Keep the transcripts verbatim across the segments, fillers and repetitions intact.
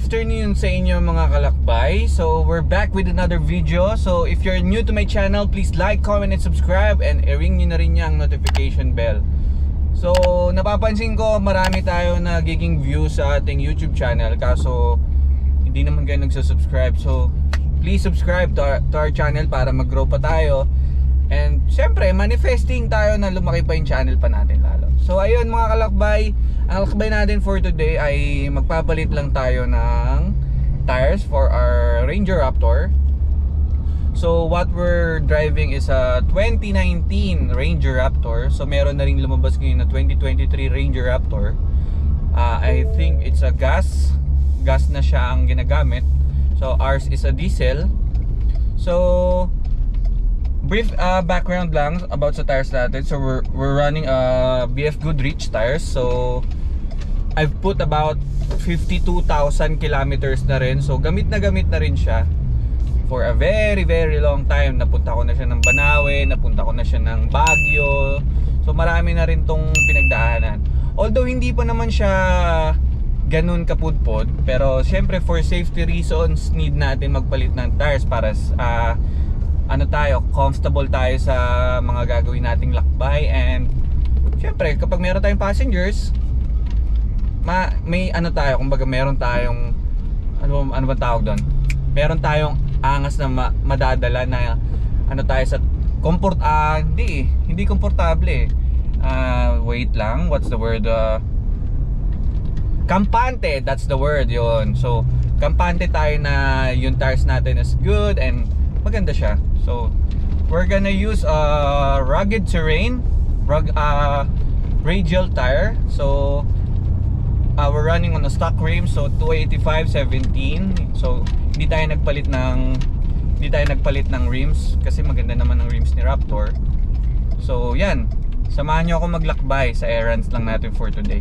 afternoon sa inyo mga kalakbay. So we're back with another video. So if you're new to my channel, please like, comment, and subscribe. And i-ring nyo na rin yung notification bell. So napapansin ko marami tayo nagiging views sa ating YouTube channel, kaso hindi naman kayo nagsusubscribe. So please subscribe to our, to our channel para mag-grow pa tayo. And syempre manifesting tayo na lumaki pa yung channel pa natin lalo. So ayun mga kalakbay, ang lakbay natin for today ay magpapalit lang tayo ng tires for our Ranger Raptor. So what we're driving is a twenty nineteen Ranger Raptor. So meron na rin lumabas ngayon na twenty twenty-three Ranger Raptor. uh, I think it's a gas Gas na siya ang ginagamit. So ours is a diesel. So brief uh, background lang about sa tires natin. So we're, we're running a B F Goodrich tires. So I've put about fifty-two thousand kilometers na rin. So gamit na gamit na rin siya for a very very long time. Napunta ko na siya ng Banawe, napunta ko na siya ng Baguio. So marami na rin tong pinagdaanan. Although hindi pa naman siya ganun kapudpod, pero syempre for safety reasons need natin magpalit ng tires para uh, ano tayo, comfortable tayo sa mga gagawin nating lakbay. And syempre kapag meron tayong passengers, ma may ano tayo, kumbaga meron tayong ano ano ba tawag doon? Meron tayong angas na ma madadala na ano tayo sa comfort, ah hindi hindi komportable. Uh, wait lang, what's the word? Uh, kampante, that's the word yon. So kampante tayo na yung tires natin is good and maganda siya. So we're gonna use a uh, rugged terrain, rug, uh, radial tire. So uh, we're running on a stock rim, so two eighty-five seventeen. So hindi tayo nagpalit ng hindi tayo nagpalit ng rims kasi maganda naman ang rims ni Raptor. So yan, samahan nyo ako maglakbay sa errands lang natin for today.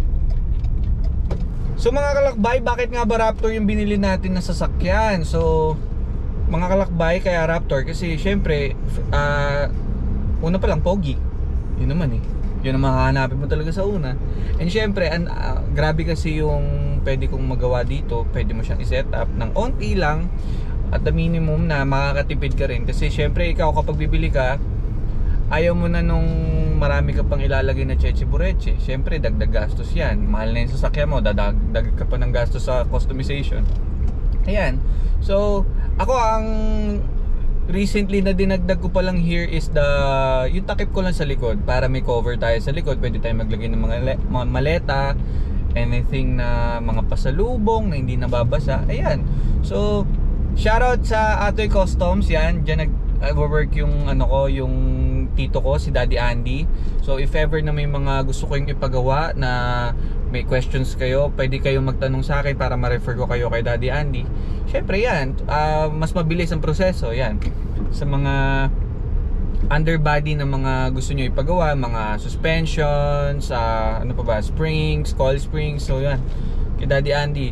So mga kalakbay, bakit nga ba Raptor yung binili natin na sasakyan? So mga kalakbay, kaya Raptor kasi syempre uh, una pa lang pogi. Yun naman eh, yun ang makahanapin mo talaga sa una. And syempre an, uh, grabe kasi yung pwede kong magawa dito. Pwede mo siyang i-set up ng onti lang at the minimum na makakatipid ka rin. Kasi syempre ikaw kapag bibili ka, ayaw mo na nung marami ka pang ilalagay na cheche bureche. Syempre dagdag gastos yan. Mahal na yung sasakyan mo, dadagdag ka pa ng gastos sa customization. Ayan. So ako ang recently na dinagdag ko pa lang here is the yung takip ko lang sa likod para may cover tayo sa likod. Pwede tayo maglagay ng mga, mga maleta, anything na mga pasalubong na hindi nababasa. Ayan. So shoutout sa Atoy Customs. Yan, diyan nag-work yung ano ko, yung tito ko, si Daddy Andy. So if ever na may mga gusto ko yung ipagawa na may questions kayo, pwede kayong magtanong sa akin para ma-refer ko kayo kay Daddy Andy. Syempre yan, uh, mas mabilis ang proseso. Yan, sa mga underbody na mga gusto nyo ipagawa, mga suspensions, uh, ano pa ba, springs, coil springs. So yan, kay Daddy Andy.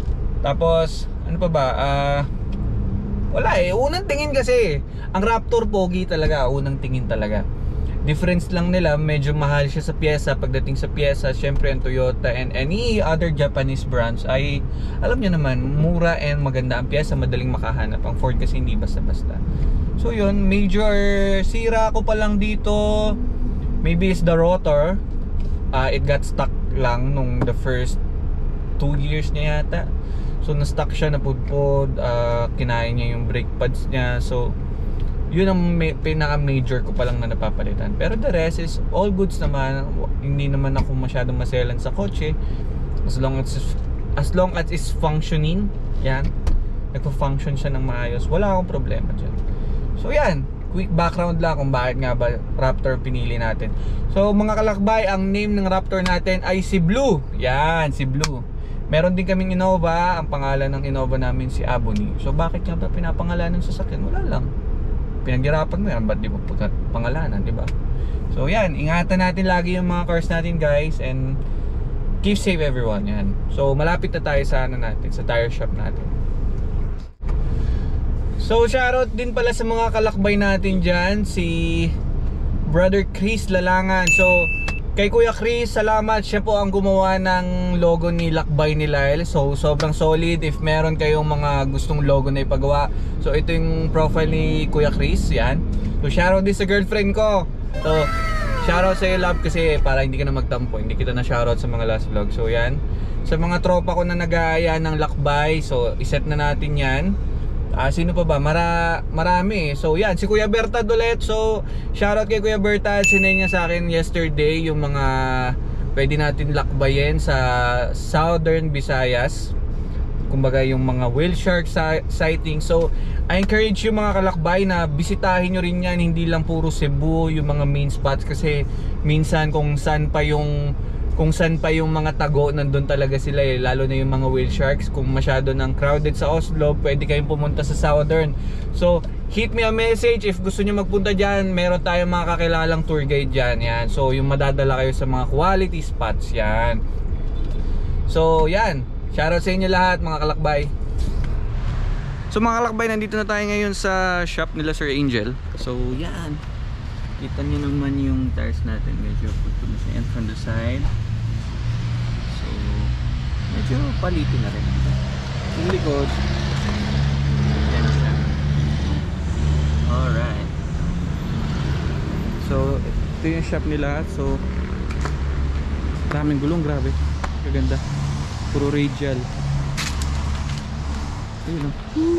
Tapos ano pa ba, uh, wala eh, unang tingin kasi ang Raptor pogi talaga, unang tingin talaga. Difference lang nila, medyo mahal siya sa pyesa. Pagdating sa pyesa, syempre ang Toyota and any other Japanese brands ay alam nyo naman, mura and maganda ang pyesa, madaling makahanap. Ang Ford kasi hindi basta-basta. So yun, major sira ko pa lang dito maybe is the rotor. uh, It got stuck lang nung the first two years niya yata. So na-stuck siya, napudpod, uh, kinain niya yung brake pads niya. So yun ang pinaka-major ko pa lang na napapalitan. Pero the rest is all goods naman. Hindi naman ako masyadong maselan sa kotse. As long as as long as it's functioning, yan, nagpo-function siya ng maayos, wala akong problema dyan. So yan, quick background lang kung bakit nga ba Raptor pinili natin. So mga kalakbay, ang name ng Raptor natin ay si Blue. Yan, si Blue. Meron din kaming Innova. Ang pangalan ng Innova namin si Abony. So bakit nga ba pinapangalanan sa sasakyan? Wala lang, pinaghirapan mo yan, ba't di mo pangalanan, di ba? So yan, ingatan natin lagi yung mga cars natin guys, and keep safe everyone. Yan. So malapit na tayo sa ano natin, sa tire shop natin. So shoutout din pala sa mga kalakbay natin dyan, si Brother Chris Lalangan. So Kay Kuya Chris, salamat. Siya po ang gumawa ng logo ni Lakbay ni Lyle. So sobrang solid. If meron kayong mga gustong logo na ipagawa, so ito yung profile ni Kuya Chris. Yan. So shoutout din sa girlfriend ko. So shoutout sa iyo, love, kasi para hindi ka na magtampo, hindi kita na shoutout sa mga last vlog. So yan. Sa mga tropa ko na nag-aaya ng lakbay, so iset na natin yan. Ah, sino pa ba? Mara, marami. So yan, si Kuya Bertad ulit. So shoutout kay Kuya Bertad. Sinay niya sa akin yesterday yung mga pwede natin lakbayin sa Southern Visayas. Kumbaga yung mga whale shark sighting. So I encourage yung mga kalakbay na bisitahin nyo rin yan. Hindi lang puro Cebu yung mga main spots, kasi minsan kung saan pa yung kung saan pa yung mga tago, nandun talaga sila eh. Lalo na yung mga whale sharks. Kung masyado ng crowded sa Oslo, pwede kayong pumunta sa Southern. So hit me a message if gusto nyo magpunta dyan. Meron tayong mga kakilalang tour guide dyan. Yan. So yung madadala kayo sa mga quality spots. Yan. So yan, shoutout sa inyo lahat mga kalakbay. So mga kalakbay, nandito na tayo ngayon sa shop nila Sir Angel. So yan, kita nyo naman yung tires natin. Medyo putol na siya from the side. So medyo palitin na rin. Yung likod, yan siya. Alright. So ito yung shop nila. So daming gulong, grabe. Kaganda. Puro radial. Ayun o.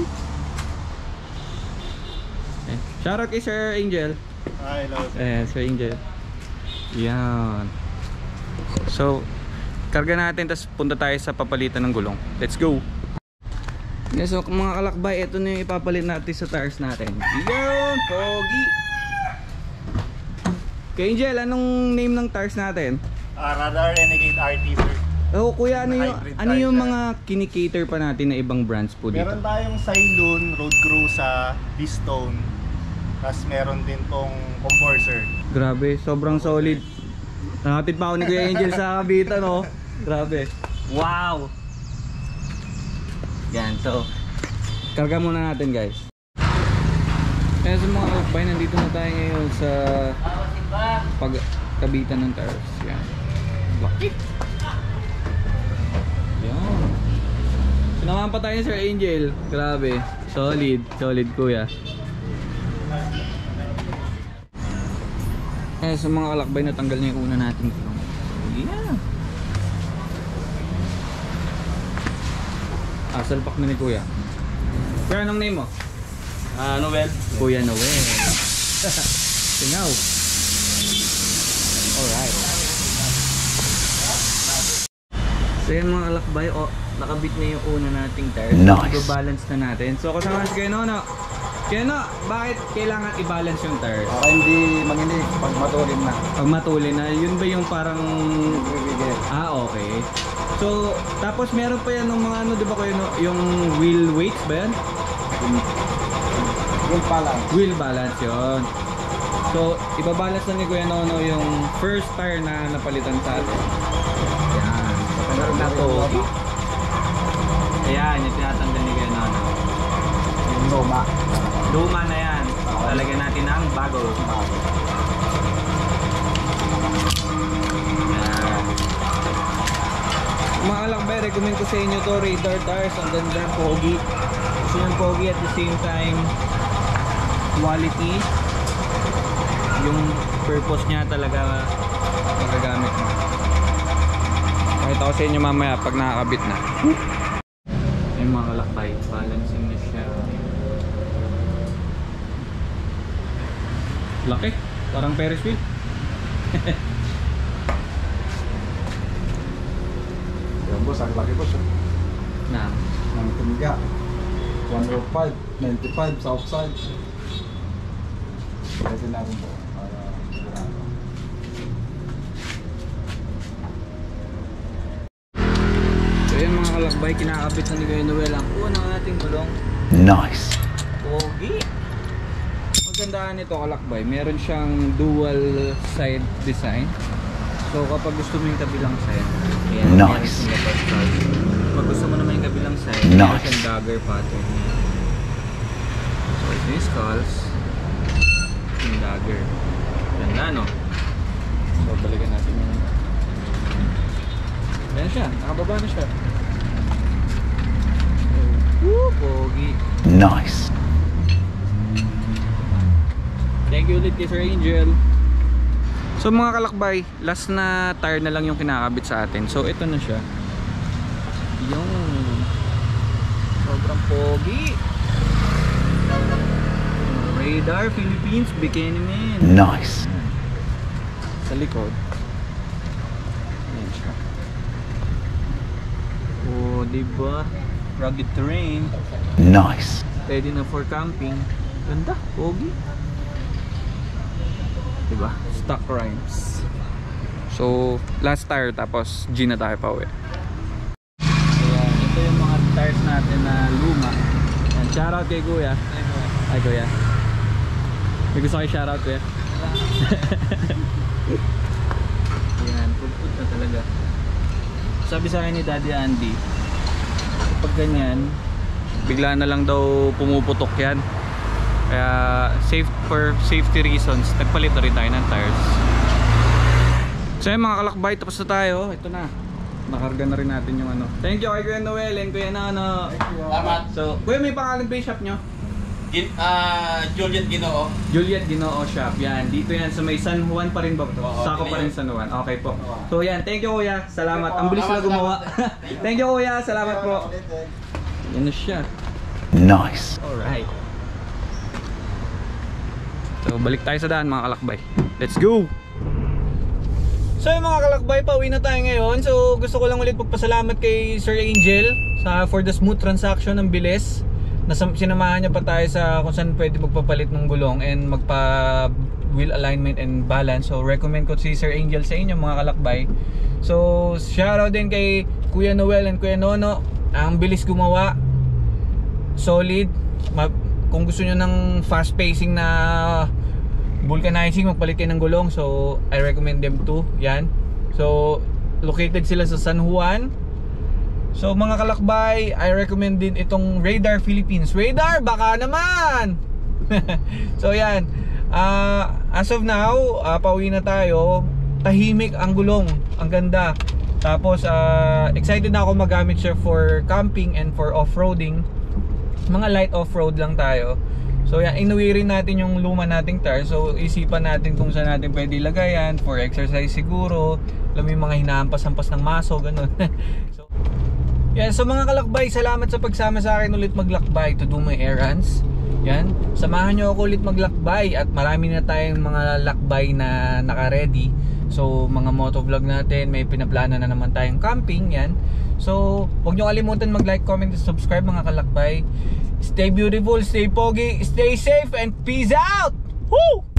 Eh, shoutout kay Sir Angel. Hi, hello. Eh, Sir Angel. Yan. So karga natin, tapos punta tayo sa papalitan ng gulong. Let's go. Okay, so mga kalakbay, ito na yung ipapalit natin sa tires natin. Yan, pogi. Kay Angel, anong name ng tires natin? Uh, Radar Renagade R T, sir. Oh, kuya, ano yung, Hybrid ano yung tire. mga kinikater pa natin na ibang brands po dito? Meron tayong Cylon, Road Cruza, Keystone. Tapos meron din tong Comforter. Grabe, sobrang solid. Nakatid pa ako ni Kuya Angel sa Kabita, no? Grabe. Wow! Yan, so karga muna natin, guys. Kaya sa mga kalakbay, nandito na tayo ngayon sa pagkabitan ng tires. Yan. Bakit? Yan. Sinamahan pa tayo ni Sir Angel. Grabe. Solid. Solid, kuya. Eh, sa mga kalakbay, natanggal na yung una natin. Yeah. Ah, salpak na ni kuya. Kuya, anong name mo? Ah, uh, Noel. Kuya Noel. Singaw. Alright. So yan mga kalakbay, oh, nakabit na yung una nating tire. Nice. I-balance na natin. So kasama si Kuya Nono. Kuya Nono, bakit kailangan i-balance yung tire? Para hindi manginig pag matulin na. Pag matulin na, yun ba yung parang... Bibigay. Ah, okay. So, tapos meron pa yan ng mga ano, di ba Kuya Nono, yung wheel weights ba yan? Wheel balance. Wheel balance yun. So, ibabalance na ni Kuya Nono yung first tire na napalitan sa atin. Yan. Meron na ito. Ayan, yung tinatanggal ni Kuya Nono. Yung luma. Luma na yan. Talagyan natin ng bago. Yan. Mga kalakbay, recommend ko sa inyo to, Radar tires. Ang ganda, pogi. Gusto yung pogi at the same time quality. Yung purpose niya talaga magagamit mo. Pakita ko sa inyo mamaya pag nakakabit na. Yung mga kalakbay, balancing na siya. Laki, parang Ferris wheel. Yan boss, ang laki boss. Na. Ang tumga. one oh five, ninety-five, south side. Kasi natin po. Para sigurado. So yan mga kalakbay, kinakabit na ni Kuya Noel ang unang ating gulong. Nice. Pogi. Magandaan nito kalakbay, meron siyang dual side design. So kapag gusto mo yung kabilang side, ayan, nice. Pag gusto mo naman yung kabilang side, nice. meron siyang dagger pattern. So ito yung skulls, yung dagger. Ganda no? So balikan natin yung... Ayan siya, nakababa na siya. Woo, pogi. Nice. Thank you ulit kay Sir Angel. So mga kalakbay, last na tire na lang yung kinakabit sa atin. So ito na siya. Yung sobrang pogi. Radar Philippines Bikini Man. Nice. Sa likod. Ayan siya. Oh, diba? Rugged terrain. Nice. Pwede na for camping. Ganda, pogi. Diba? Stock rhymes. So, last tire tapos G na tayo pa uwi. Ayan, ito yung mga tires natin na luma. Ayan, shoutout kay Kuya. Ay Kuya. May gusto kayo shoutout Kuya? Ayan, puput na talaga. Sabi sa akin ni Daddy Andy, pag ganyan, bigla na lang daw pumuputok yan. Kaya safe for safety reasons, nagpalit na rin tayo ng tires. So yun mga kalakbay, tapos na tayo. Ito na, nakarga na rin natin yung ano. Thank you kay Kuya Noel and Kuya Nano. Salamat. So, Kuya, may pangalan ba yung shop nyo? Gin, uh, Juliet Ginoo. Juliet Ginoo Shop. Yan, dito yan sa may San Juan pa rin ba? Oo, Sako pa rin yun. San Juan. Okay po. So yan, thank you Kuya. Salamat. Ang bilis na gumawa. Thank you Kuya. Salamat po. Yan na siya. Nice. Alright. So balik tayo sa daan mga kalakbay. Let's go! So yung mga kalakbay, pauwi na tayo ngayon. So gusto ko lang ulit magpasalamat kay Sir Angel sa for the smooth transaction ng bilis. Nasam, sinamahan niya pa tayo sa kung saan pwede magpapalit ng gulong and magpa wheel alignment and balance. So recommend ko si Sir Angel sa inyo mga kalakbay. So shoutout din kay Kuya Noel and Kuya Nono. Ang bilis gumawa, solid. Ma kung gusto nyo ng fast pacing na vulcanizing, magpalit kayo ng gulong, so I recommend them too. Yan. So located sila sa San Juan. So mga kalakbay, I recommend din itong Radar Philippines. Radar, baka naman. So yan, uh, as of now, uh, pauwi na tayo. Tahimik ang gulong, ang ganda. Tapos uh, excited na ako magamit siya for camping and for off-roading. Mga light off-road lang tayo. So yan, inuwi rin natin yung luma nating tire. So isipan natin kung saan natin pwede ilagayan. For exercise siguro. Alam mo yung mga hinahampas-hampas ng maso, ganun. So yan, so mga kalakbay, salamat sa pagsama sa akin ulit maglakbay to do my errands. Yan, samahan nyo ako ulit maglakbay. At marami na tayong mga lakbay na naka-ready. So mga motovlog natin, may pinaplano na naman tayong camping. Yan. So huwag nyo kalimutan mag-like, comment, and subscribe mga kalakbay. Stay beautiful, stay pogi, stay safe, and peace out! Woo!